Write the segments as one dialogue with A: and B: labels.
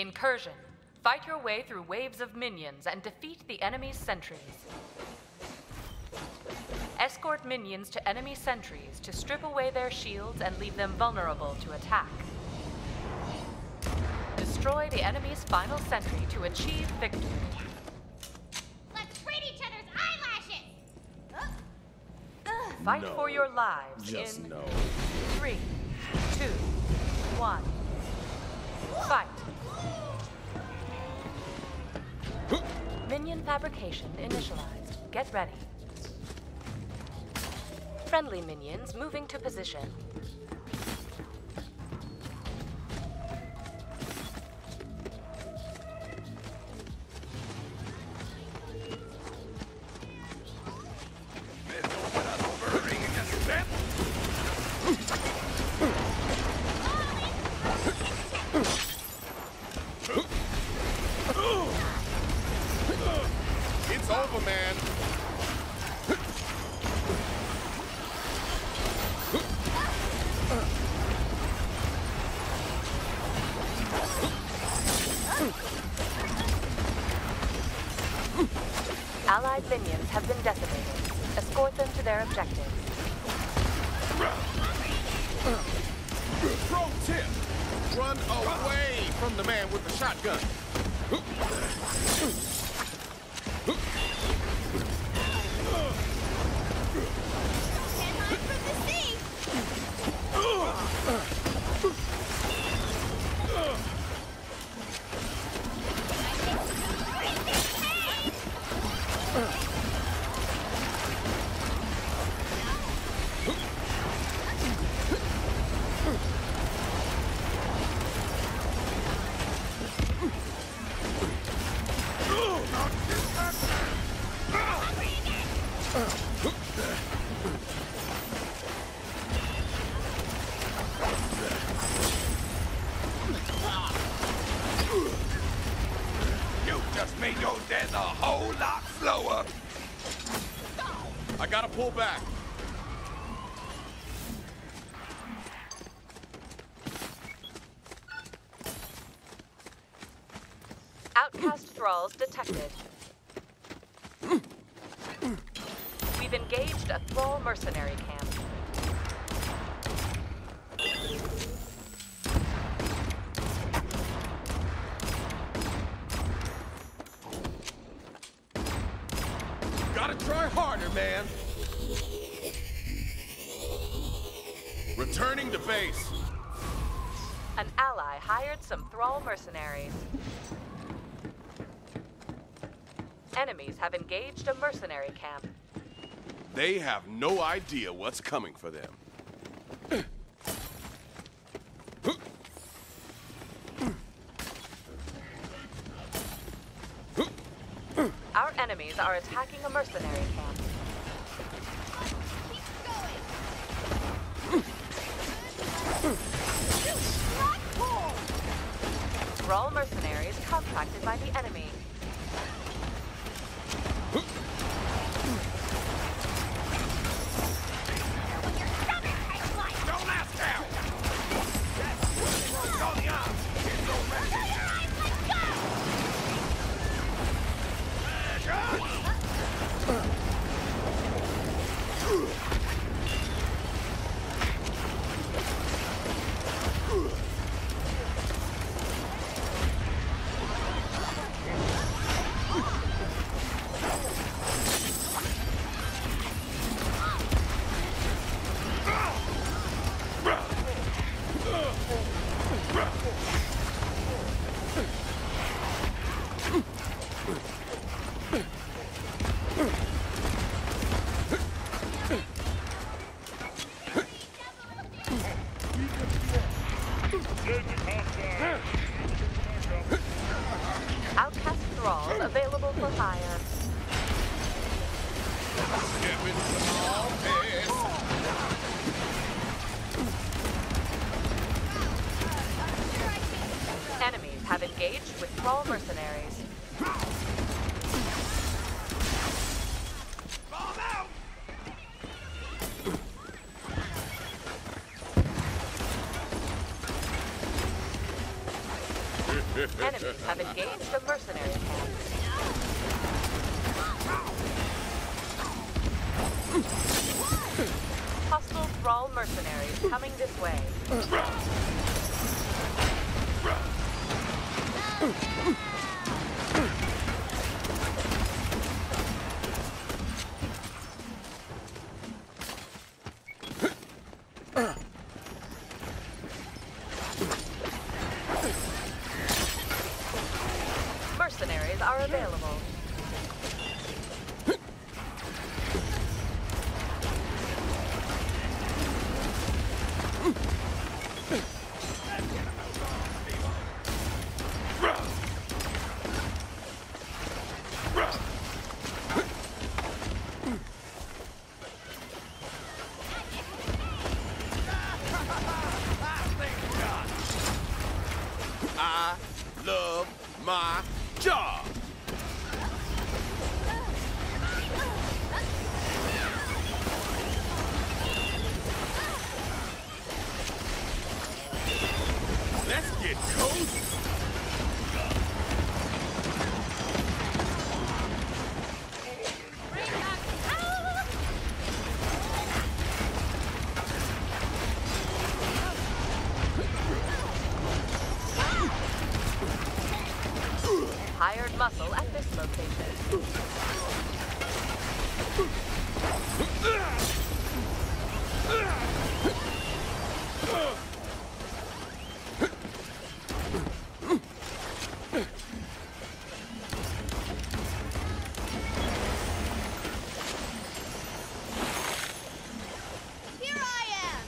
A: Incursion. Fight your way through waves of minions and defeat the enemy's sentries. Escort minions to enemy sentries to strip away their shields and leave them vulnerable to attack. Destroy the enemy's final sentry to achieve victory.
B: Let's braid each other's eyelashes!
A: Fight for your lives
C: Just
A: in
C: no.
A: 3, 2, 1. Fight. Minion fabrication initialized. Get ready. Friendly minions moving to position.
C: It's over, man.
A: Allied minions have been decimated. Escort them to their objectives.
C: Pro tip: run away from the man with the shotgun.
B: Headline from the sea!
D: You just made your death a whole lot slower.
C: I gotta pull back.
A: Outcast thralls detected. We've engaged a thrall mercenary camp.
C: Gotta try harder, man. Returning to base.
A: An ally hired some thrall mercenaries. Enemies have engaged a mercenary camp.
C: They have no idea what's coming for them.
A: Our enemies are attacking a mercenary camp.
B: Keep going! Rock pull!
A: Thrall mercenaries contracted by the enemy.
B: Your stomach tastes like!
D: Don't ask out. That's all the odds. It's already.
B: Let's go!
A: Outcast thralls available for hire. Enemies have engaged with thrall mercenaries.
D: Bomb out.
A: Enemies have engaged a mercenary camp. Hostile Thrall mercenaries coming this way. Mercenaries are available.
C: I love my job. Let's get cozy.
A: Hired muscle at this location.
B: Here I am!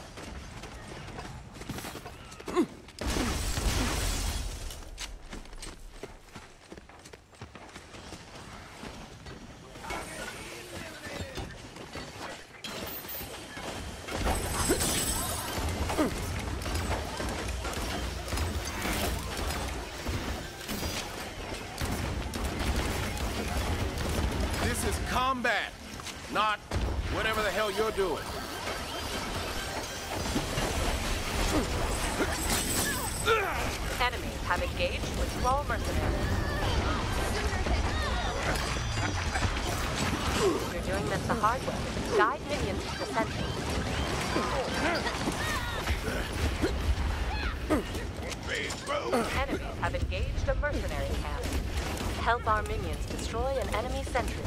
C: This is combat, not whatever the hell you're doing.
A: Enemies have engaged with Thrall mercenaries. You're doing this the hard way. Guide minions to the center. Enemies have engaged a mercenary camp. Help our minions destroy an enemy sentry.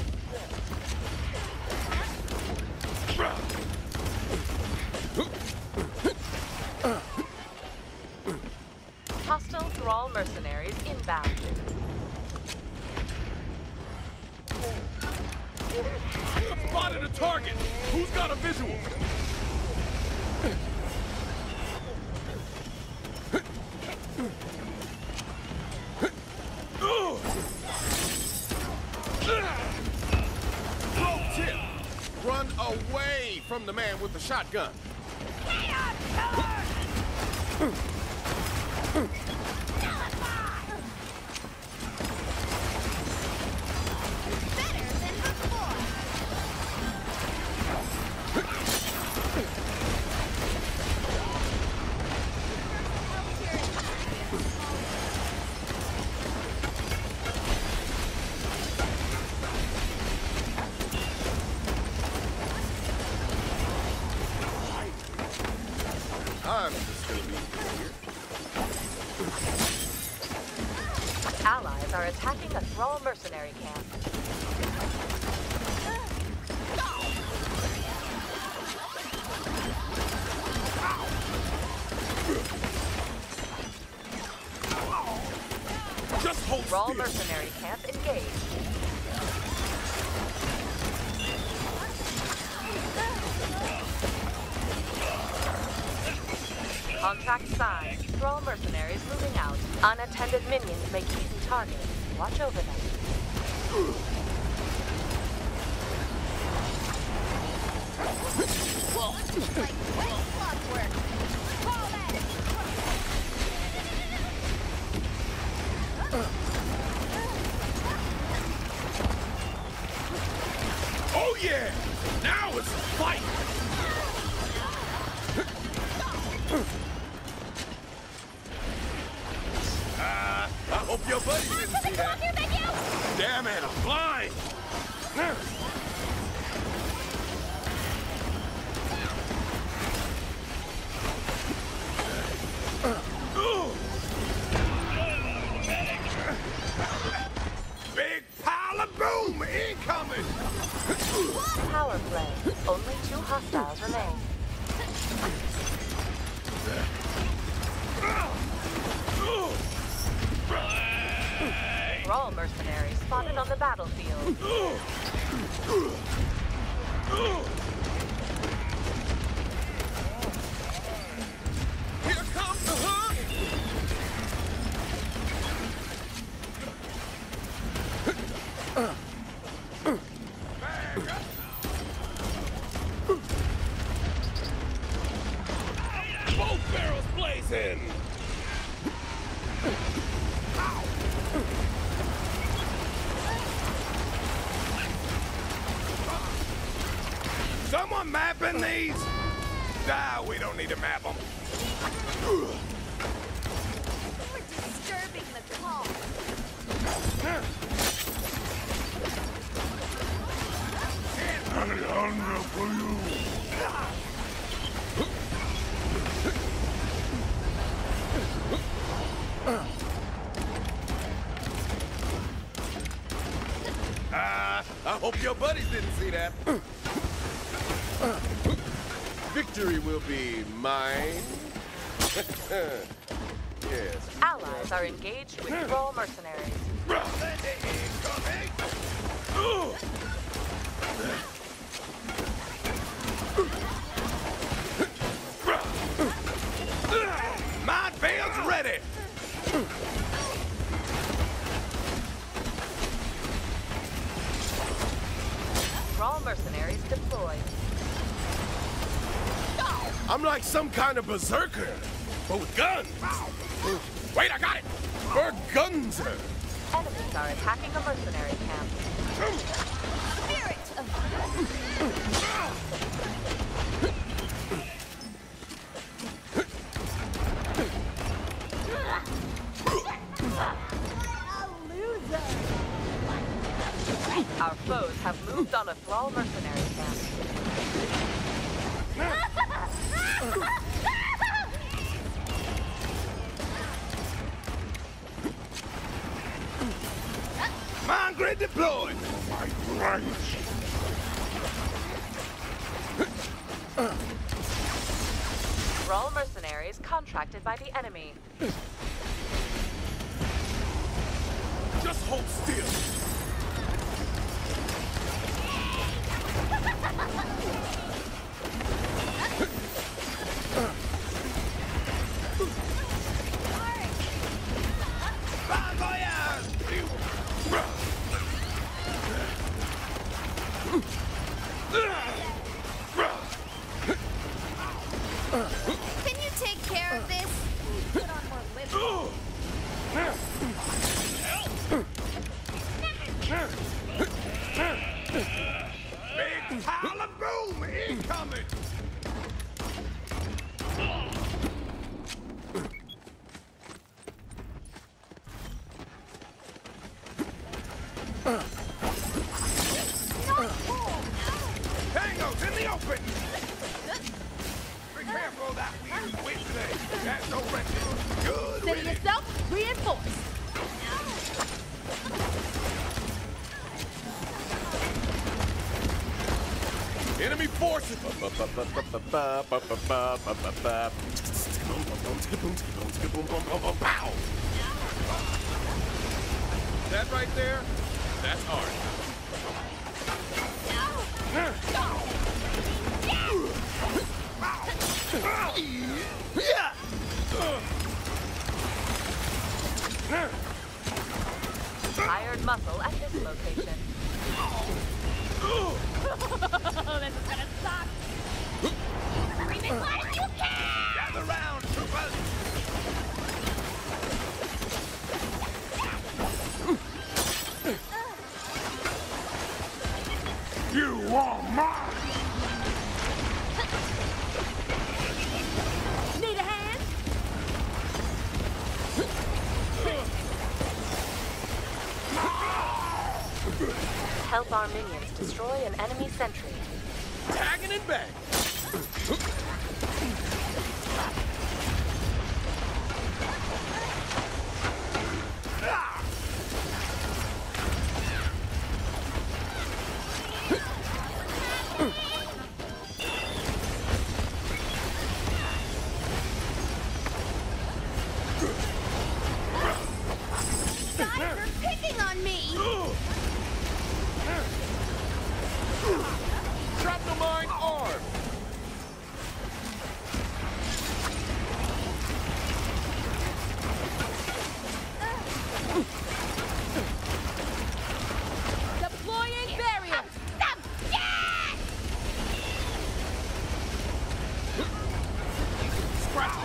A: Hostile Thrall mercenaries inbound.
C: Spotted a target. Who's got a visual? Pro tip: run away from the man with the shotgun.
B: Better than before!
C: I'm just gonna be here.
A: Allies are attacking a Thrall mercenary camp.
C: Just hold
A: Thrall
C: still.
A: mercenary camp engaged. Contract signed. Thrall mercenaries moving out. Unattended minions may keep targets. Watch over them.
B: Like great clockwork! Call that!
C: Oh yeah! Now it's a fight!
A: remain. Thrall mercenaries spotted on the battlefield.
C: Here comes the hook!
D: Both barrels blazing! Someone mapping these? Nah, we don't need to map them.
B: We're disturbing the calm.
D: For you.
C: I hope your buddies didn't see that. Victory will be mine. Yes.
A: Allies are engaged with Thrall mercenaries.
D: Minefields ready!
A: Thrall mercenaries deployed.
C: I'm like some kind of berserker, but with guns. Wait, I got it! Bergunzer!
A: Enemies are attacking a mercenary camp.
B: Spirit of
A: Our foes have moved on a Thrall mercenary camp.
D: Mine grid deployed! Right.
A: Thrall mercenaries contracted by the enemy.
C: Just hold still.
B: Can you take care of this? Put on more lip.
D: Big pile of boom incoming! Tango's in the open! Be careful that weird wind today. That's no wrenches. Good
B: Steady
D: with it.
B: yourself. Reinforce.
C: Enemy forces! Pow! That right there? That's art.
A: Iron muscle at this location.
B: This is gonna suck. Scream as loud as you can.
D: Gather round, troopers! You are mine!
B: Need a hand?
A: Help our minions destroy an enemy sentry.
C: Tagging it back!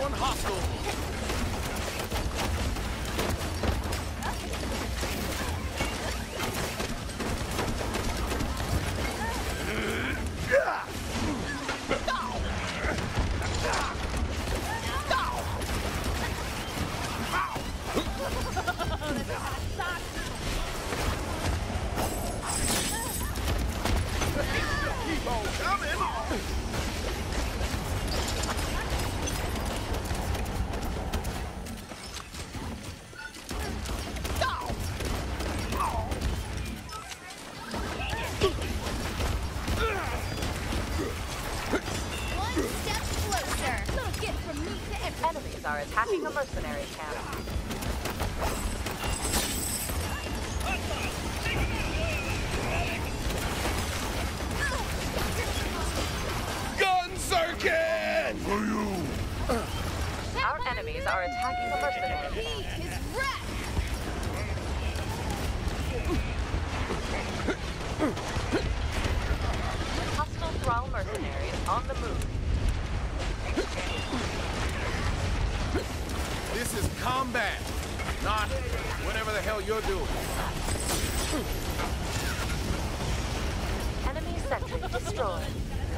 C: one hostile.
D: Keep on coming!
B: One step closer. Little gift from me to everyone.
A: Enemies are attacking a mercenary camp.
C: Gunzerkin! For you!
A: Our enemies are attacking a mercenary
B: He
A: camp.
B: is wrecked.
A: Hostile Thrall mercenaries on the move.
C: This is combat, not whatever the hell you're doing.
A: Enemy sentry destroyed.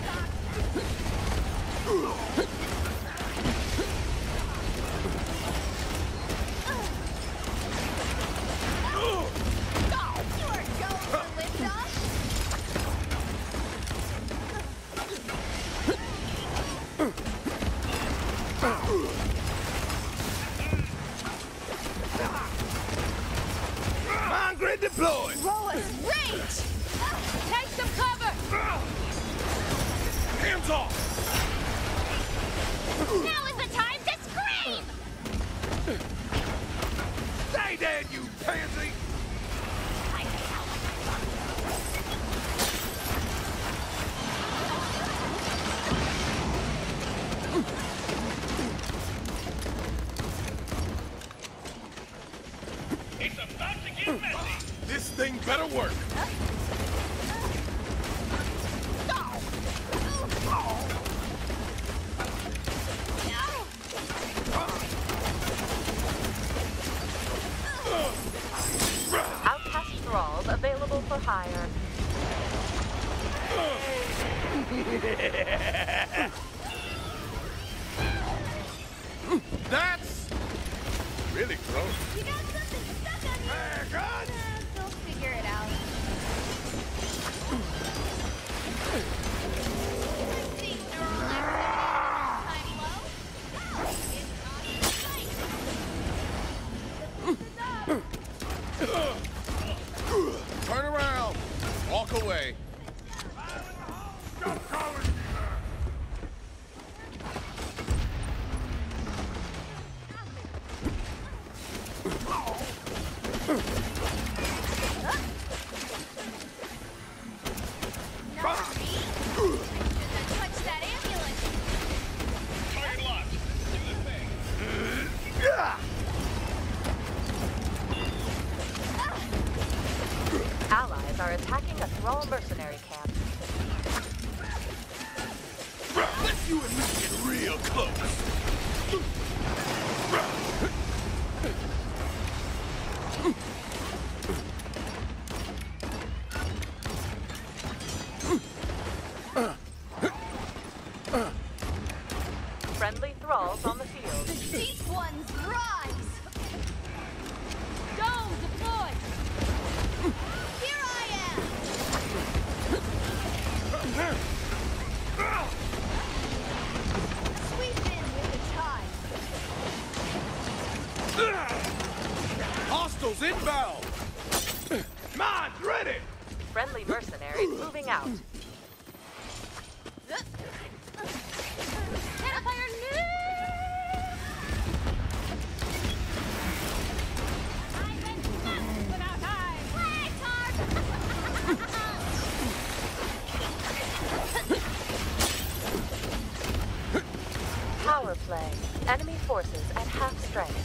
B: You are going for liftoff.
C: Mind grid deployed!
B: Rolla's rage. Take some cover.
C: Hands off!
B: Now is the time to scream.
D: Stay dead, you pansy!
E: It's about to get messy.
C: This thing better work!
A: Outcast Thralls available for hire.
C: That's really gross.
B: You got something stuck on you. They'll figure it out. Let's see, neural activity. Tiny low. It's on its
C: Turn around! Walk away.
B: Not me. Shouldn't touch that ambulance.
E: Target locked. Do the thing.
A: Allies are attacking a Thrall mercenary camp.
C: Let's you and me get real close.
A: Friendly Thralls on the field.
B: The deep ones rise. Dome deployed. Here I am. Sweep in with the tide.
C: Hostiles inbound!
D: Mine's ready!
A: Friendly mercenaries moving out.
B: Hellfire new! I've been nothing without time. Flag
A: Power play. Enemy forces at half strength.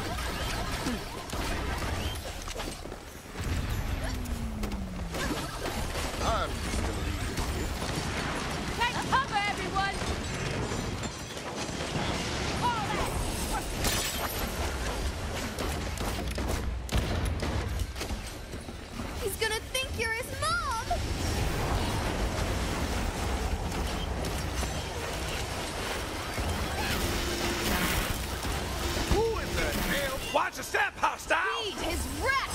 C: I'm just gonna leave you here.
B: Take cover, everyone! All
D: Watch the step, hostile!
B: Feed his wreck!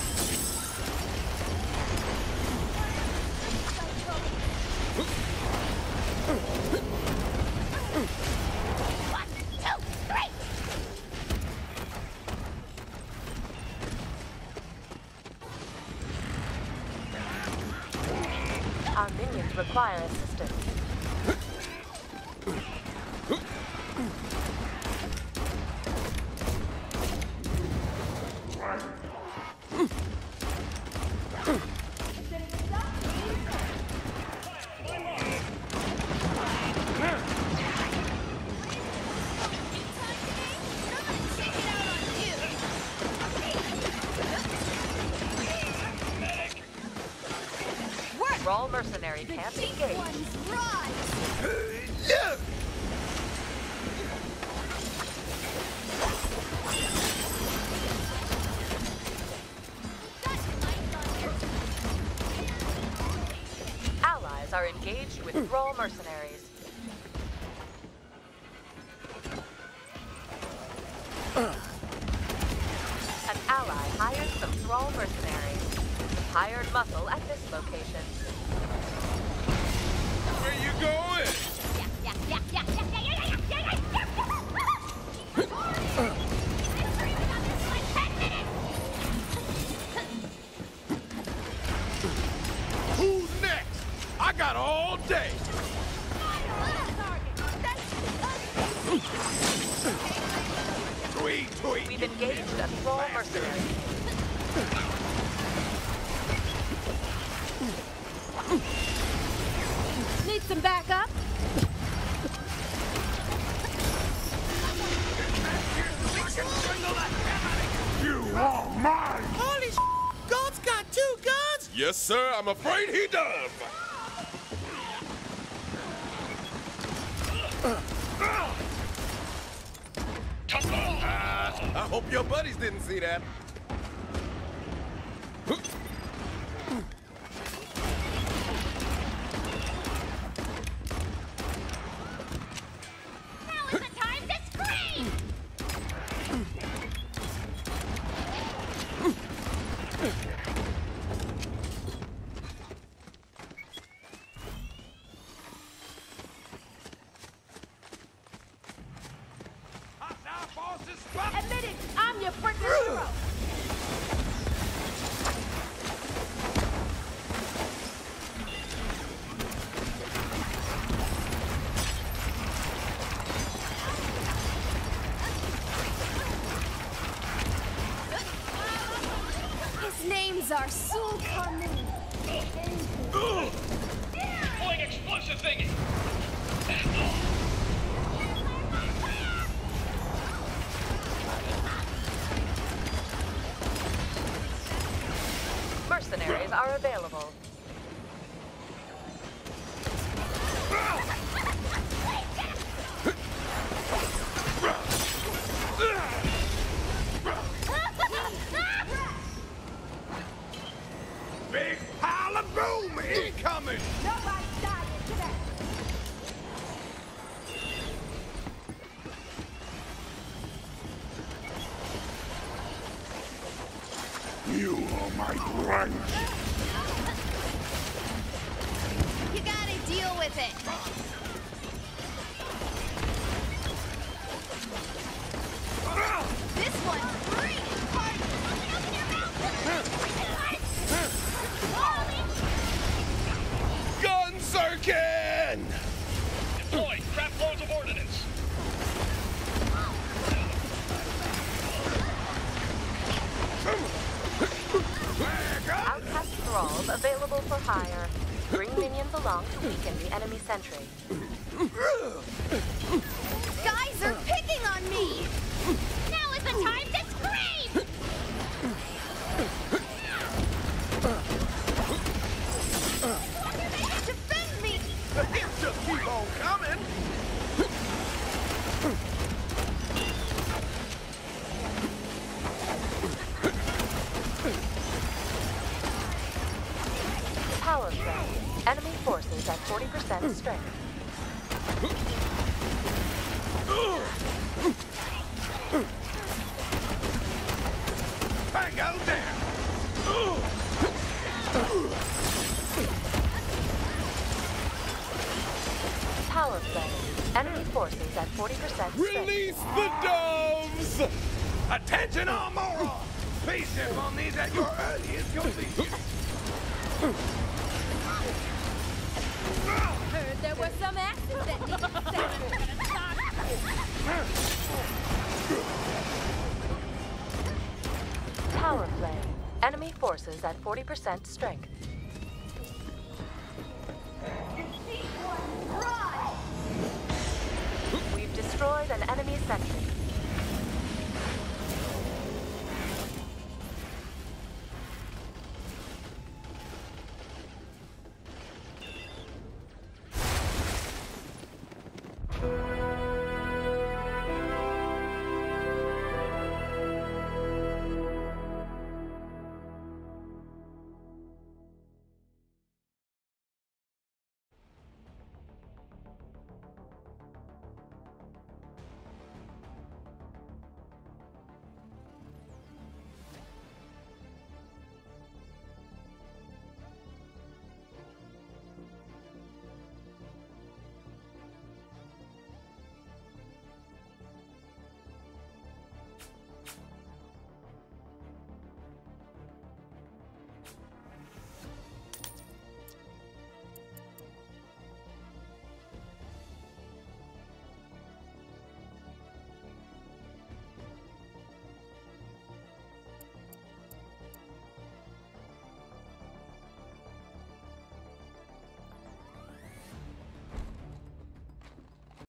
B: 1, 2, 3!
A: Our minions require assistance. Brawl mercenary camp engaged.
B: One's rise!
C: Yeah.
A: Allies are engaged with Thrall mercenaries. An ally hired some Thrall mercenaries. Hired muscle at this location.
C: Where you going? Who's next? I got all day.
D: Tweet, tweet!
A: We've engaged a Thrall mercenary.
B: Need some backup?
C: You are mine.
F: Holy Gold's got 2 guns?
C: Yes, sir. I'm afraid he does. I hope your buddies didn't see that.
B: Now is the time to scream!
D: Hostile forces struck!
B: Admit it, I'm your freaking hero! His name's Arsul Khanun.
E: Deploying explosive thingy.
A: Mercenaries are available.
D: Big pile of boom incoming!
B: Nobody died today.
C: You are my friend.
B: You gotta deal with it. This one's free.
C: Gun Sirkin!
E: Deploy crap loads of ordnance.
A: Outcast thralls available for hire. Bring minions along to weaken the enemy sentry.
B: Guys are picking on me. Now is the time to scream. Defend me.
C: Just keep on coming.
A: Power strength. Enemy forces at 40% strength. forces at 40% strength.
C: Release the doves!
D: Attention all morons! Spaceship on these at your earliest convenience.
B: Heard there were some asses that needed saving.
A: Power play. Enemy forces at 40% strength. We've destroyed an enemy sentry.